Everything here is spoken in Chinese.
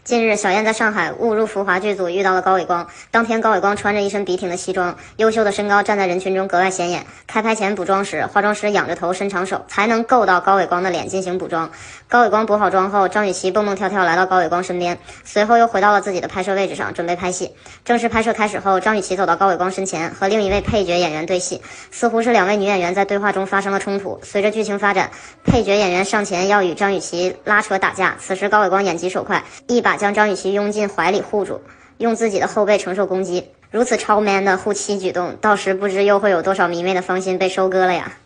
近日，小燕在上海误入浮华剧组遇到了高伟光。当天，高伟光穿着一身笔挺的西装，优秀的身高站在人群中格外显眼。开拍前补妆时，化妆师仰着头伸长手，才能够到高伟光的脸进行补妆。高伟光补好妆后，张雨绮蹦蹦跳跳来到高伟光身边，随后又回到了自己的拍摄位置上，准备拍戏。正式拍摄开始后，张雨绮走到高伟光身前，和另一位配角演员对戏，似乎是两位女演员在对话中发生了冲突。随着剧情发展，配角演员上前要与张雨绮拉扯打架，此时高伟光眼疾手快，一把将张雨绮拥进怀里护住，用自己的后背承受攻击。如此超 man 的护妻举动，到时不知又会有多少迷妹的芳心被收割了呀！